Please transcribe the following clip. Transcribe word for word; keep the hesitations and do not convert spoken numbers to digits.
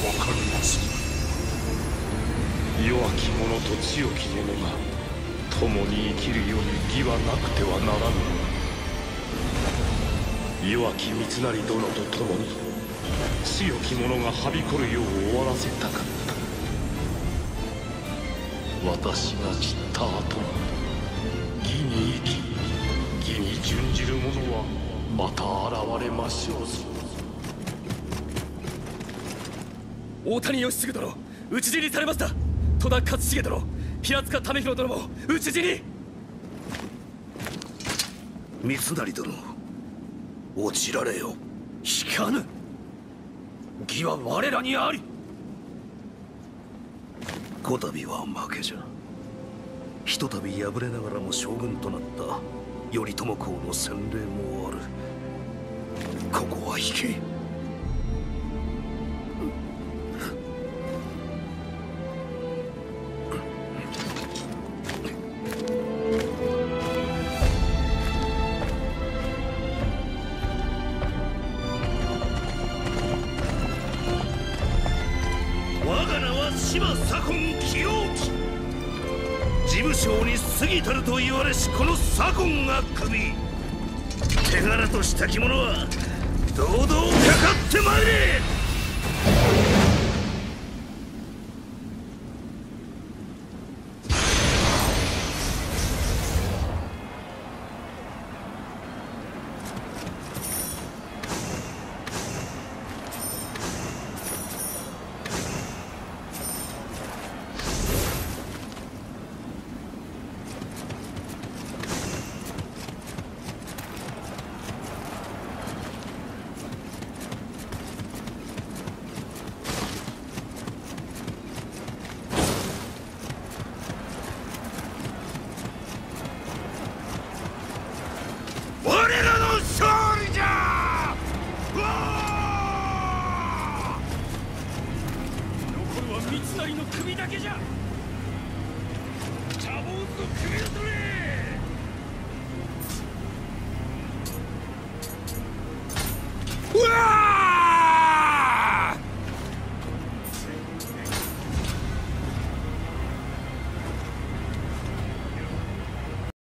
分かります。 弱き者と強き者が共に生きるように義はなくてはならぬ。弱き三成殿と共に強き者がはびこるよう終わらせたかった。私が散った後義に生き義に準じる者はまた現れましょうぞ。 大谷義次殿、討ち死にされました。戸田勝重殿、平塚為広殿も討ち死に。 三成殿、落ちられよ。 引かぬ。義は我らにあり。 こたびは負けじゃ。ひとたび敗れながらも将軍となった頼朝公の洗礼もある。ここは引け。我が名は島左近清興。事務省に過ぎたると言われしこの左近が首。手柄としたき者は堂々かかってまいれ。我らの勝利じゃ。うわ残るは三成の首だけじゃ。茶坊主の首を取れ。